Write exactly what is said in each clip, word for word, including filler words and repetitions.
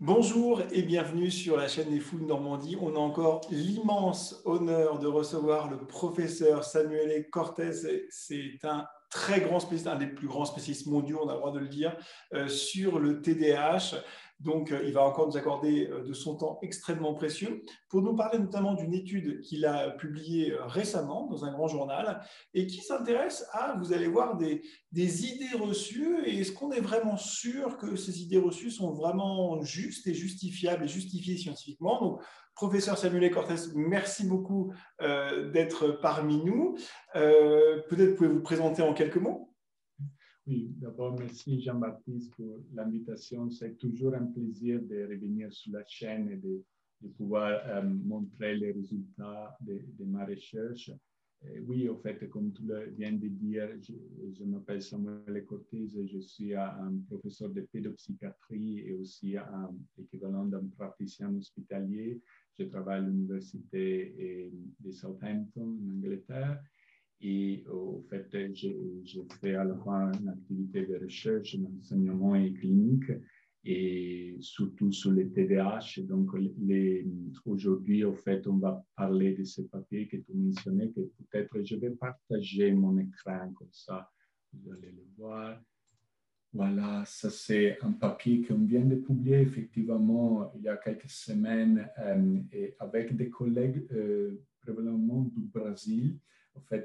Bonjour et bienvenue sur la chaîne des Foules Normandie. On a encore l'immense honneur de recevoir le professeur Samuele Cortez. C'est un très grand spécialiste, un des plus grands spécialistes mondiaux, on a le droit de le dire, euh, sur le T D A H. Donc, euh, il va encore nous accorder euh, de son temps extrêmement précieux pour nous parler notamment d'une étude qu'il a publiée euh, récemment dans un grand journal et qui s'intéresse à, vous allez voir, des, des idées reçues et est-ce qu'on est vraiment sûr que ces idées reçues sont vraiment justes et justifiables et justifiées scientifiquement. Donc, professeur Samuele Cortez, merci beaucoup euh, d'être parmi nous. Euh, Peut-être pouvez-vous présenter en quelques mots? Oui, d'abord, merci Jean-Baptiste pour l'invitation. C'est toujours un plaisir de revenir sur la chaîne et de, de pouvoir euh, montrer les résultats de, de ma recherche. Et oui, en fait, comme tu viens de dire, je, je m'appelle Samuele Cortez et je suis un professeur de pédopsychiatrie et aussi un équivalent d'un praticien hospitalier. Je travaille à l'université de Southampton, en Angleterre. Et au fait, j'ai fait à la fois une activité de recherche, d'enseignement et clinique, et surtout sur les T D A H. Et donc, aujourd'hui, au fait, on va parler de ce papier que tu mentionnais, que peut-être je vais partager mon écran comme ça, vous allez le voir. Voilà, ça c'est un papier qu'on vient de publier effectivement il y a quelques semaines euh, et avec des collègues euh, probablement du Brésil. En fait,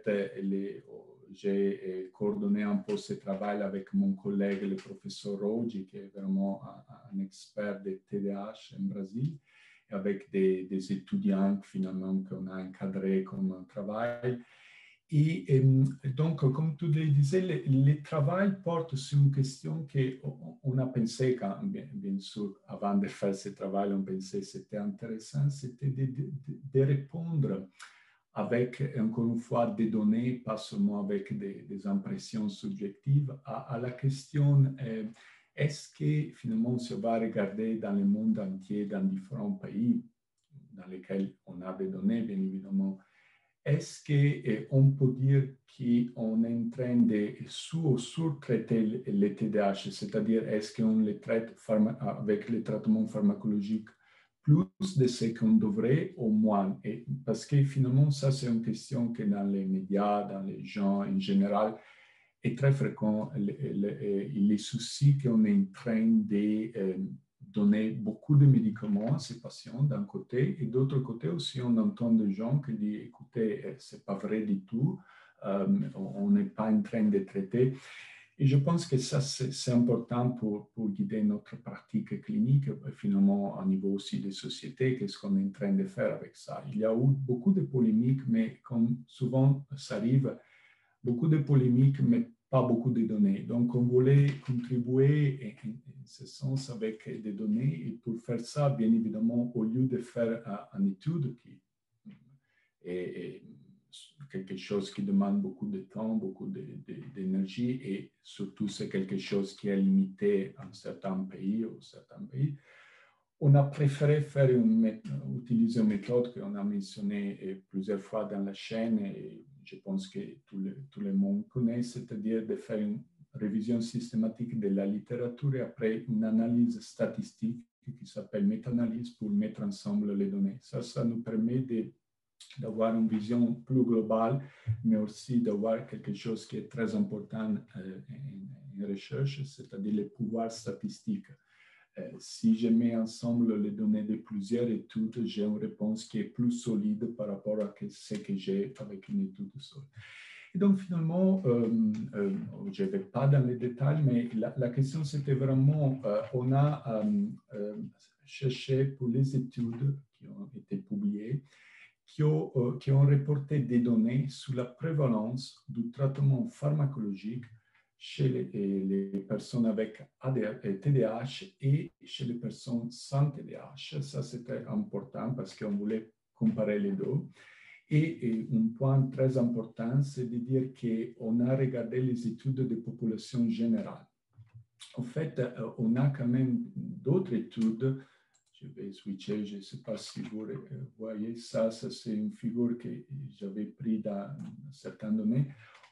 j'ai coordonné un peu ce travail avec mon collègue, le professeur Roggi, qui est vraiment un, un expert de T D A H en Brésil, et avec des, des étudiants finalement qu'on a encadrés comme travail. Et, et donc, comme tu le disais, le, le travail porte sur une question qu'on a pensé, quand, bien, bien sûr, avant de faire ce travail, on pensait que c'était intéressant, c'était de, de, de répondre avec, encore une fois, des données, pas seulement avec des, des impressions subjectives, à, à la question euh, est-ce que finalement, si on va regarder dans le monde entier, dans différents pays dans lesquels on a des données, bien évidemment, est-ce qu'on peut dire qu'on est en train de sous- ou sous-traiter les T D A H, c'est-à-dire est-ce qu'on les traite avec les traitements pharmacologiques plus de ce qu'on devrait ou moins? Et parce que finalement, ça c'est une question que dans les médias, dans les gens en général, est très fréquent, les, les, les soucis qu'on est en train de euh, donner beaucoup de médicaments à ces patients d'un côté, et d'autre côté aussi on entend des gens qui disent écoutez, c'est pas vrai du tout, euh, on n'est pas en train de traiter. Et je pense que ça c'est important pour, pour guider notre pratique clinique, finalement au niveau aussi des sociétés, qu'est-ce qu'on est en train de faire avec ça. Il y a eu beaucoup de polémiques, mais comme souvent ça arrive, beaucoup de polémiques, mais pas beaucoup de données. Donc, on voulait contribuer en, en ce sens avec des données. Et pour faire ça, bien évidemment, au lieu de faire uh, une étude qui est, est quelque chose qui demande beaucoup de temps, beaucoup d'énergie, et surtout, c'est quelque chose qui est limité en certains pays ou certains pays, on a préféré faire une, utiliser une méthode qu'on a mentionnée plusieurs fois dans la chaîne et je pense que tout le, tout le monde connaît, c'est-à-dire de faire une révision systématique de la littérature et après une analyse statistique qui s'appelle méta-analyse pour mettre ensemble les données. Ça, ça nous permet de, d'avoir une vision plus globale, mais aussi d'avoir quelque chose qui est très important euh, en, en recherche, c'est-à-dire les pouvoirs statistiques. Euh, si je mets ensemble les données de plusieurs études, j'ai une réponse qui est plus solide par rapport à ce que j'ai avec une étude seule. Et donc finalement, euh, euh, je ne vais pas dans les détails, mais la, la question c'était vraiment, euh, on a euh, euh, cherché pour les études qui ont été publiées, qui ont, euh, qui ont reporté des données sur la prévalence du traitement pharmacologique chez les, les personnes avec T D A H et chez les personnes sans T D A H. Ça, c'était important parce qu'on voulait comparer les deux. Et, et un point très important, c'est de dire qu'on a regardé les études de population générale. En fait, on a quand même d'autres études. Je vais switcher, je ne sais pas si vous voyez ça, ça c'est une figure que j'avais prise dans certaines données.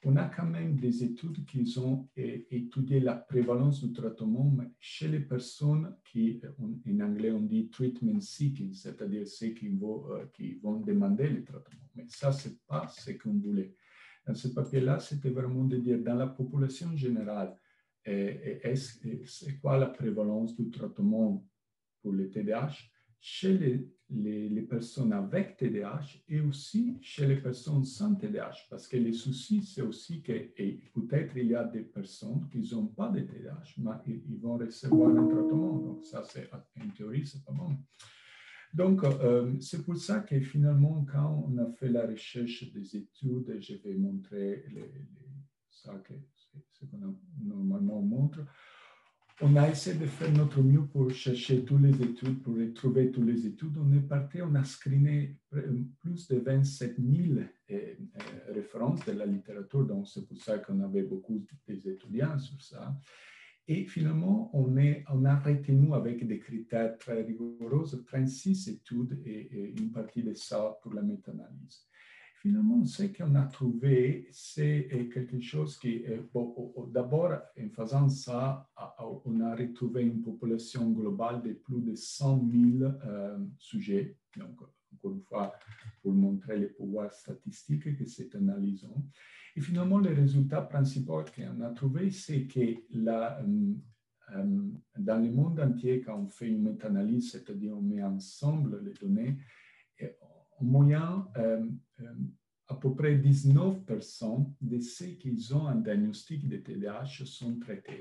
on a quand même des études qui ont eh, étudié la prévalence du traitement chez les personnes qui, on, en anglais, on dit treatment seeking, c'est-à-dire ceux qui vont, euh, qui vont demander le traitement. Mais ça, ce n'est pas ce qu'on voulait. Dans ce papier-là, c'était vraiment de dire, dans la population générale, eh, c'est quoi la prévalence du traitement pour le T D A H chez les, les, les personnes avec T D A H et aussi chez les personnes sans T D A H. Parce que le souci, c'est aussi que peut-être il y a des personnes qui n'ont pas de T D A H, mais ils, ils vont recevoir un traitement. Donc ça, c'est, en théorie, c'est pas bon. Donc, euh, c'est pour ça que finalement, quand on a fait la recherche des études, je vais montrer les, les, ça que c'est ce qu'on a normalement montre. On a essayé de faire notre mieux pour chercher toutes les études, pour retrouver toutes les études. On est parti, on a screené plus de vingt-sept mille eh, eh, références de la littérature, donc c'est pour ça qu'on avait beaucoup d'étudiants sur ça. Et finalement, on, est, on a retenu avec des critères très rigoureux trente-six études et, et une partie de ça pour la méta-analyse. Finalement, ce qu'on a trouvé, c'est quelque chose qui, bon, d'abord, en faisant ça, on a retrouvé une population globale de plus de cent mille euh, sujets. Donc, encore une fois, pour montrer les pouvoirs statistiques que c'est analysant. Et finalement, les résultats principaux qu'on a trouvés, c'est que la, euh, dans le monde entier, quand on fait une méta-analyse, c'est-à-dire on met ensemble les données, en moyenne, euh, euh, à peu près dix-neuf pour cent de ceux qui ont un diagnostic de T D A H sont traités.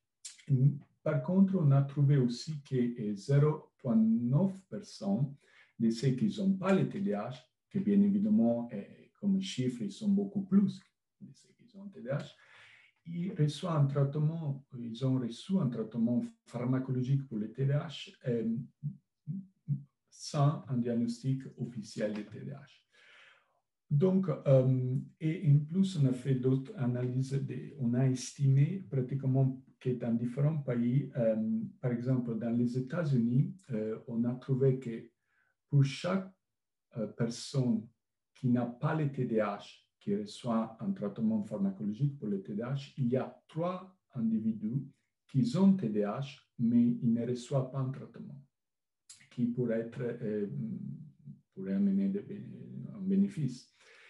Par contre, on a trouvé aussi que zéro virgule neuf pour cent de ceux qui n'ont pas le T D A H, que bien évidemment, eh, comme chiffre, ils sont beaucoup plus que ceux qui ont T D A H, ils reçoivent un traitement, ils ont reçu un traitement pharmacologique pour le T D A H eh, sans un diagnostic officiel de T D A H. Donc, euh, et en plus, on a fait d'autres analyses, de, on a estimé pratiquement que dans différents pays, euh, par exemple dans les États-Unis, euh, on a trouvé que pour chaque euh, personne qui n'a pas le T D A H, qui reçoit un traitement pharmacologique pour le T D A H, il y a trois individus qui ont T D A H, mais ils ne reçoivent pas un traitement qui pourrait, être, euh, pourrait amener de, un bénéfice.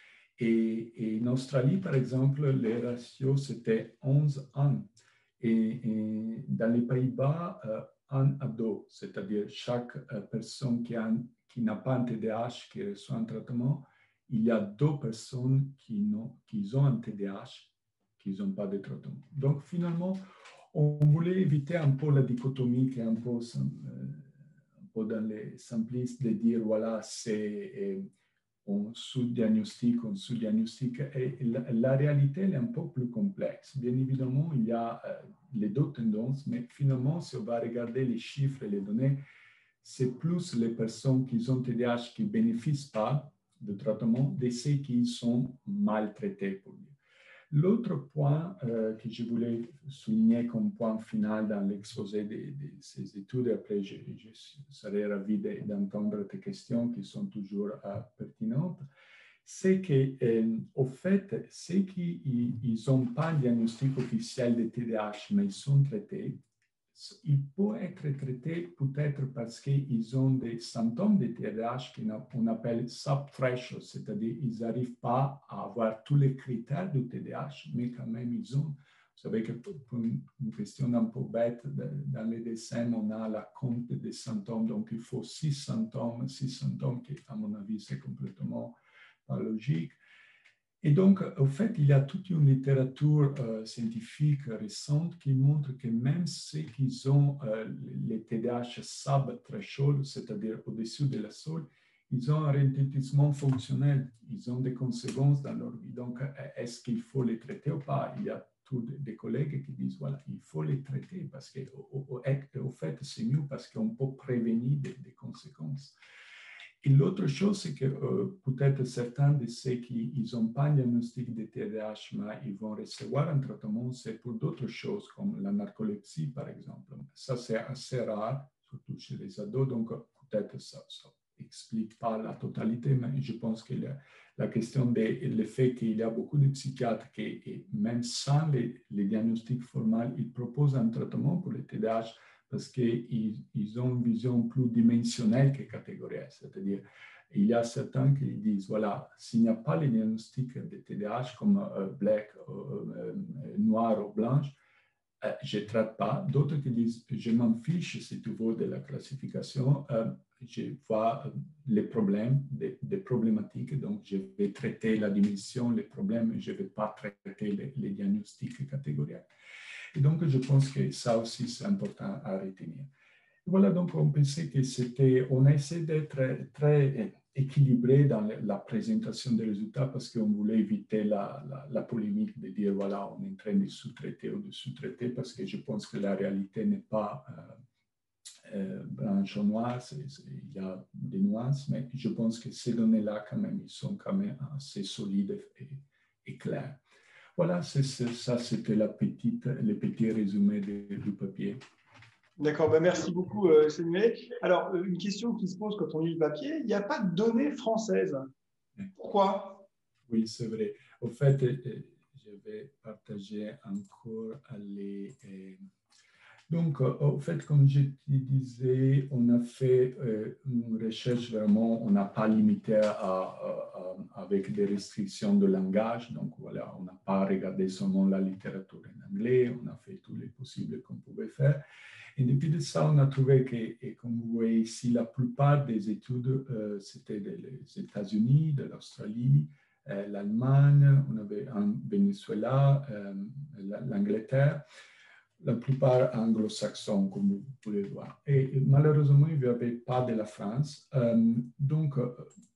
Et, et en Australie, par exemple, les ratios, c'était onze à un. Et, et dans les Pays-Bas, euh, un à deux, c'est-à-dire chaque euh, personne qui, a, qui n'a pas un T D A H, qui reçoit un traitement, il y a deux personnes qui, n'ont, qui ont un T D A H, qui n'ont pas de traitement. Donc, finalement, on voulait éviter un peu la dichotomie qui est un peu, euh, un peu dans les simplistes de dire, voilà, c'est... Euh, on sous-diagnostic, on sous-diagnostic. Et la, la réalité elle est un peu plus complexe. Bien évidemment, il y a euh, les deux tendances, mais finalement, si on va regarder les chiffres et les données, c'est plus les personnes qui ont T D A H qui ne bénéficient pas de traitement de ceux qui sont maltraités, pour dire. L'autre point euh, que je voulais souligner comme point final dans l'exposé de, de ces études, et après je, je serai ravi d'entendre tes questions qui sont toujours euh, pertinentes, c'est qu'au euh, fait, ceux qui n'ont pas un diagnostic officiel de T D A H, mais ils sont traités, ils peuvent être traités peut-être parce qu'ils ont des symptômes de T D A H qu'on appelle sub-threshold, c'est-à-dire qu'ils n'arrivent pas à avoir tous les critères du T D A H, mais quand même ils ont. Vous savez que pour une question un peu bête, dans les D S M, on a la compte des symptômes, donc il faut six symptômes, six symptômes qui, à mon avis, c'est complètement pas logique. Et donc, au fait, il y a toute une littérature euh, scientifique récente qui montre que même ceux qui ont euh, les T D A H sub-threshold, c'est-à-dire au-dessus de la sol, ils ont un ralentissement fonctionnel, ils ont des conséquences dans leur vie. Donc, est-ce qu'il faut les traiter ou pas? Il y a tous des collègues qui disent, voilà, il faut les traiter parce qu'au au, au fait, c'est mieux parce qu'on peut prévenir des, des conséquences. Et l'autre chose, c'est que euh, peut-être certains de ceux qui n'ont pas un diagnostic de T D A H, mais ils vont recevoir un traitement, c'est pour d'autres choses, comme la narcolepsie, par exemple. Ça, c'est assez rare, surtout chez les ados, donc peut-être ça, ça. explique pas la totalité, mais je pense que la, la question de le fait qu'il y a beaucoup de psychiatres qui, et même sans les, les diagnostics formels, ils proposent un traitement pour le T D A H parce qu'ils ils ont une vision plus dimensionnelle que catégorielle. C'est-à-dire, il y a certains qui disent, voilà, s'il n'y a pas les diagnostics de T D A H comme euh, black, euh, euh, noir ou blanche, euh, je ne traite pas. D'autres qui disent, je m'en fiche, si tu veux, de la classification. Euh, je vois les problèmes, des, des, problématiques, donc je vais traiter la dimension, les problèmes, je ne vais pas traiter les, les diagnostics catégoriels. Et donc, je pense que ça aussi, c'est important à retenir. Voilà, donc on pensait que c'était, on a essayé d'être très équilibré dans la présentation des résultats parce qu'on voulait éviter la, la, la polémique de dire, voilà, on est en train de sous-traiter ou de sous-traiter parce que je pense que la réalité n'est pas euh, euh, blanche ou noire, c'est, c'est, il y a des nuances, mais je pense que ces données-là, quand même, ils sont quand même assez solides et, et clairs. Voilà, c'est, c'est, ça c'était la petite, le petit résumé de, du papier. D'accord, ben merci beaucoup, euh, Samuel. Alors, une question qui se pose quand on lit le papier, il n'y a pas de données françaises. Pourquoi? Oui, c'est vrai. Au fait, je vais partager encore les... Donc, au fait, comme je te disais, on a fait euh, une recherche vraiment, on n'a pas limité à, à, à, avec des restrictions de langage. Donc, voilà, on n'a pas regardé seulement la littérature en anglais, on a fait tous les possibles qu'on pouvait faire. Et depuis de ça, on a trouvé que, et comme vous voyez ici, la plupart des études, euh, c'était des États-Unis, de l'Australie, euh, l'Allemagne, on avait un Venezuela, euh, l'Angleterre, la plupart anglo-saxons, comme vous pouvez voir. Et, et malheureusement, il n'y avait pas de la France. Euh, donc, euh,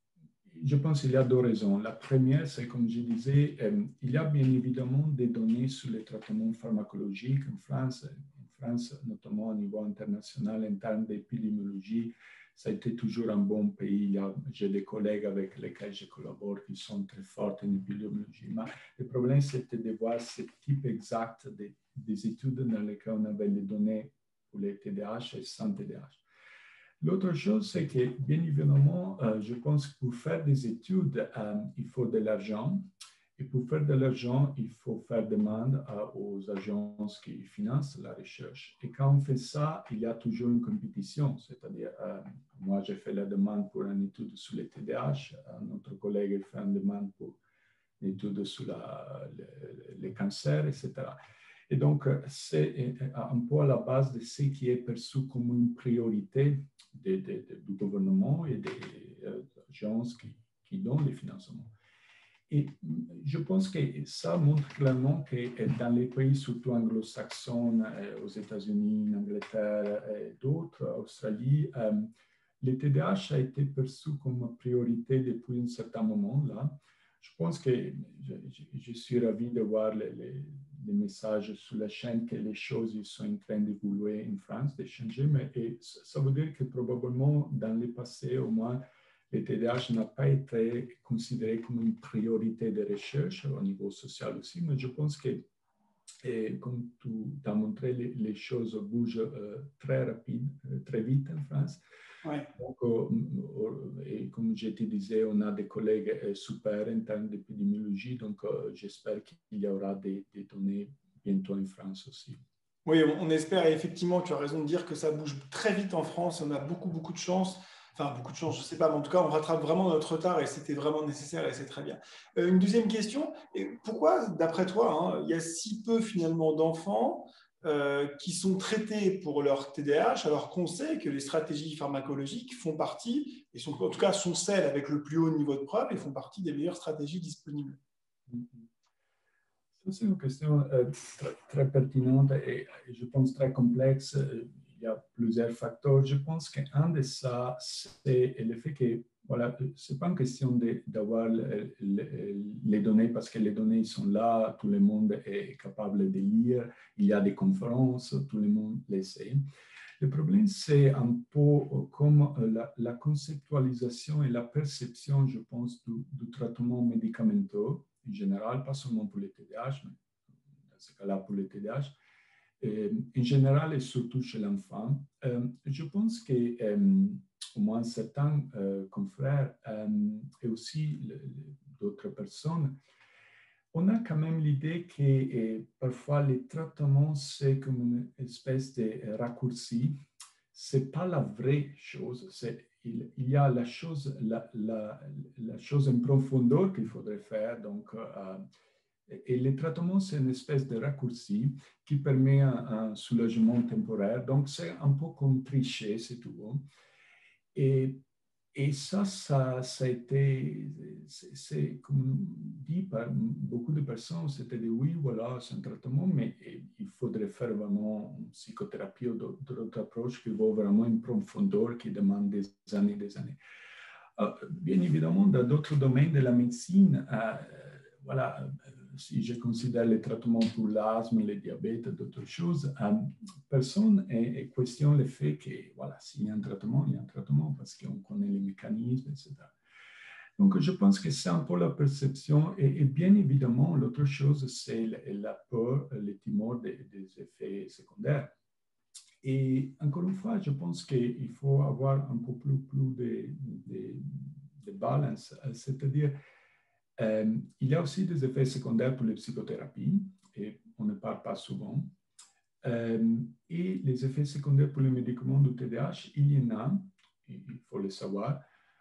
je pense qu'il y a deux raisons. La première, c'est comme je disais, euh, il y a bien évidemment des données sur les traitements pharmacologiques en France. France, notamment au niveau international, en termes d'épidémiologie, ça a été toujours un bon pays. J'ai des collègues avec lesquels je collabore qui sont très forts en épidémiologie. Mais le problème, c'était de voir ce type exact de, des études dans lesquelles on avait les données pour les T D A H et sans T D A H. L'autre chose, c'est que, bien évidemment, euh, je pense que pour faire des études, euh, il faut de l'argent. Et pour faire de l'argent, il faut faire demande à, aux agences qui financent la recherche. Et quand on fait ça, il y a toujours une compétition. C'est-à-dire, euh, moi, j'ai fait la demande pour une étude sur les T D A H. Euh, notre collègue fait une demande pour une étude sur la, les, les cancers, et cetera. Et donc, c'est un peu à la base de ce qui est perçu comme une priorité de, de, de, du gouvernement et des euh, agences qui, qui donnent les financements. Et je pense que ça montre clairement que dans les pays, surtout anglo-saxons, aux États-Unis, en Angleterre et d'autres, Australie, euh, le T D A H a été perçu comme priorité depuis un certain moment là. Je pense que je, je suis ravi de voir les, les, les messages sur la chaîne que les choses sont en train d'évoluer en France, de changer, mais et ça veut dire que probablement dans le passé, au moins, le T D A H n'a pas été considéré comme une priorité de recherche au niveau social aussi, mais je pense que, et comme tu as montré, les, les choses bougent euh, très rapide, euh, très vite en France. Ouais. Donc, euh, et comme je te disais, on a des collègues euh, super en termes d'épidémiologie, donc euh, j'espère qu'il y aura des, des données bientôt en France aussi. Oui, on, on espère, et effectivement, tu as raison de dire que ça bouge très vite en France, on a beaucoup, beaucoup de chance. Enfin, beaucoup de chance, je ne sais pas, mais en tout cas, on rattrape vraiment notre retard et c'était vraiment nécessaire et c'est très bien. Euh, une deuxième question, pourquoi, d'après toi, hein, il y a si peu finalement d'enfants euh, qui sont traités pour leur T D A H alors qu'on sait que les stratégies pharmacologiques font partie, et sont, en tout cas sont celles avec le plus haut niveau de preuve et font partie des meilleures stratégies disponibles? C'est une question euh, très, très pertinente et, et je pense très complexe. Il y a plusieurs facteurs. Je pense qu'un de ça, c'est le fait que, voilà, ce n'est pas une question d'avoir le, le, les données parce que les données sont là, tout le monde est capable de lire, il y a des conférences, tout le monde les sait. Le problème, c'est un peu comme la, la conceptualisation et la perception, je pense, du, du traitement médicamenteux en général, pas seulement pour les T D A H, mais dans ce cas-là pour les T D A H, euh, en général et surtout chez l'enfant. Euh, je pense que euh, au moins certains euh, confrères euh, et aussi d'autres personnes, on a quand même l'idée que et, parfois les traitements, c'est comme une espèce de raccourci. Ce n'est pas la vraie chose. Il, il y a la chose, la, la, la chose en profondeur qu'il faudrait faire. Donc, euh, et les traitements, c'est une espèce de raccourci qui permet un, un soulagement temporaire. Donc, c'est un peu comme tricher, c'est tout. Et Et ça, ça, ça a été, c'est comme dit par beaucoup de personnes, c'était de oui, voilà, c'est un traitement, mais il faudrait faire vraiment une psychothérapie ou d'autres approches qui vont vraiment en profondeur, qui demandent des années et des années. Euh, bien évidemment, dans d'autres domaines de la médecine, euh, voilà, si je considère les traitements pour l'asthme, le diabète, d'autres choses, euh, personne ne questionne le fait que, voilà, s'il y a un traitement, il y a un traitement parce qu'on connaît les mécanismes, et cetera. Donc, je pense que c'est un peu la perception. Et, et bien évidemment, l'autre chose, c'est la peur, les timors des, des effets secondaires. Et encore une fois, je pense qu'il faut avoir un peu plus, plus de, de, de balance, c'est-à-dire Euh, il y a aussi des effets secondaires pour les psychothérapies, et on ne parle pas souvent. Euh, et les effets secondaires pour les médicaments du T D A H, il y en a, il faut le savoir.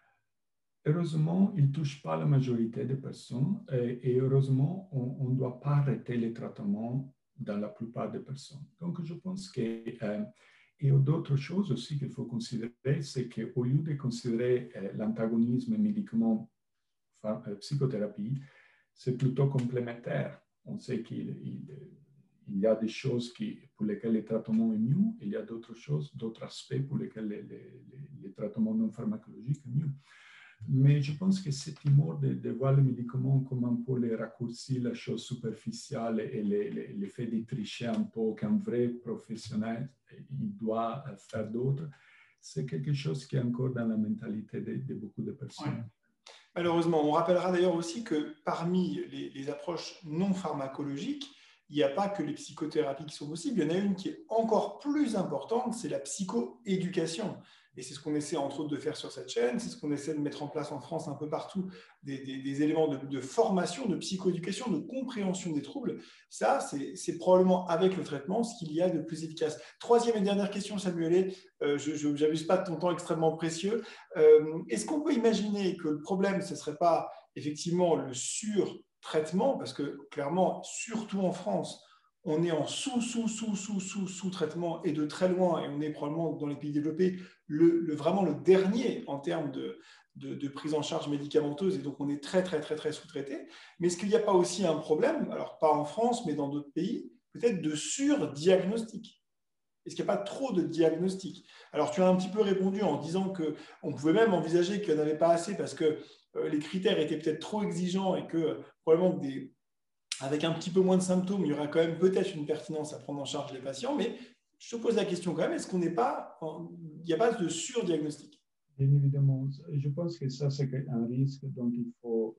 Heureusement, ils ne touchent pas la majorité des personnes, et, et heureusement, on ne doit pas arrêter les traitements dans la plupart des personnes. Donc, je pense que... Euh, et d'autres choses aussi qu'il faut considérer, c'est qu'au lieu de considérer euh, l'antagonisme médicament psychothérapie, c'est plutôt complémentaire. On sait qu'il il, il y a des choses qui, pour lesquelles le traitement est mieux, et il y a d'autres choses, d'autres aspects pour lesquels les, les, les traitements non pharmacologiques sont mieux. Mais je pense que cette timor de, de voir les médicaments comme un peu les raccourcis, la chose superficielle et l'effet de tricher un peu qu'un vrai professionnel il doit faire d'autres, c'est quelque chose qui est encore dans la mentalité de, de beaucoup de personnes. Ouais. Malheureusement, on rappellera d'ailleurs aussi que parmi les, les approches non pharmacologiques, il n'y a pas que les psychothérapies qui sont possibles, il y en a une qui est encore plus importante, c'est la psychoéducation. Et c'est ce qu'on essaie entre autres de faire sur cette chaîne, c'est ce qu'on essaie de mettre en place en France un peu partout, des, des, des éléments de, de formation, de psychoéducation, de compréhension des troubles. Ça, c'est probablement avec le traitement ce qu'il y a de plus efficace. Troisième et dernière question, Samuel, euh, je n'abuse pas de ton temps extrêmement précieux. Euh, Est-ce qu'on peut imaginer que le problème, ce ne serait pas effectivement le surtraitement, parce que clairement, surtout en France, on est en sous, sous, sous, sous, sous, sous-traitement et de très loin, et on est probablement dans les pays développés, le, le, vraiment le dernier en termes de, de, de prise en charge médicamenteuse, et donc on est très, très, très, très sous-traité. Mais est-ce qu'il n'y a pas aussi un problème, alors pas en France, mais dans d'autres pays, peut-être de surdiagnostic? Est-ce qu'il n'y a pas trop de diagnostic? Alors, tu as un petit peu répondu en disant qu'on pouvait même envisager qu'il n'y en avait pas assez parce que euh, les critères étaient peut-être trop exigeants et que euh, probablement des, avec un petit peu moins de symptômes, il y aura quand même peut-être une pertinence à prendre en charge les patients. Mais je te pose la question quand même, est-ce qu'on n'est pas, il n'y a pas de surdiagnostic? Bien évidemment, je pense que ça, c'est un risque dont il faut,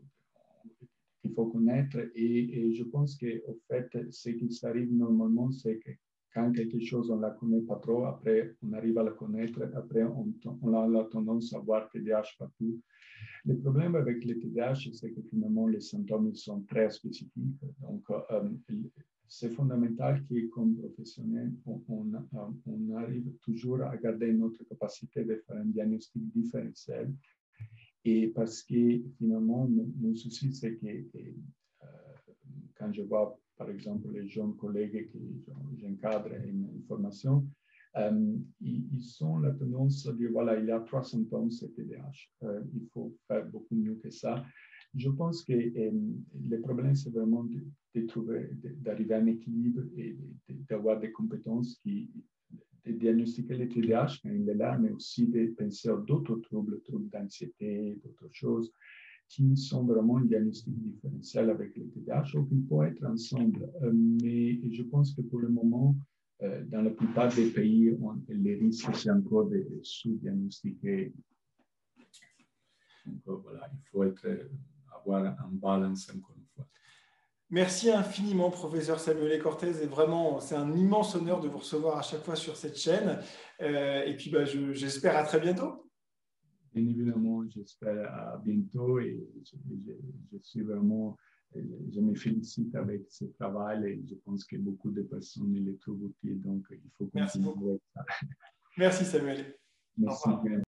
qu'il faut connaître. Et, et je pense qu'au fait, ce qui s'arrive normalement, c'est que quand quelque chose, on ne la connaît pas trop, après, on arrive à la connaître, après, on, on a la tendance à voir T D A H partout. Le problème avec le T D A H, c'est que finalement, les symptômes sont très spécifiques. Donc, euh, c'est fondamental que, comme professionnel, on, on, on arrive toujours à garder notre capacité de faire un diagnostic différentiel. Et parce que, finalement, mon, mon souci, c'est que, que euh, quand je vois par exemple, les jeunes collègues que j'encadre en formation, euh, ils, ils ont la tendance à dire, voilà, il y a trois symptômes, c'est T D A H. Euh, il faut faire beaucoup mieux que ça. Je pense que euh, le problème, c'est vraiment de, de trouver, d'arriver à un équilibre et d'avoir des compétences qui, de diagnostiquer le T D A H quand il est là, mais aussi de penser à d'autres troubles, troubles d'anxiété, d'autres choses, qui sont vraiment un diagnostic différentiel avec le T D A H, donc il faut être ensemble. Euh, mais je pense que pour le moment, euh, dans la plupart des pays, on, les risques, c'est encore de sous-diagnostiquer. Donc euh, voilà, il faut être, avoir un balance encore une fois. Merci infiniment, professeur Samuel Cortez, et vraiment, c'est un immense honneur de vous recevoir à chaque fois sur cette chaîne. Euh, et puis, bah, j'espère à très bientôt. bien évidemment, j'espère à bientôt et je, je, je suis vraiment, je me félicite avec ce travail et je pense que beaucoup de personnes le trouvent utile, donc il faut continuer avec ça. Merci Samuel. Merci bien.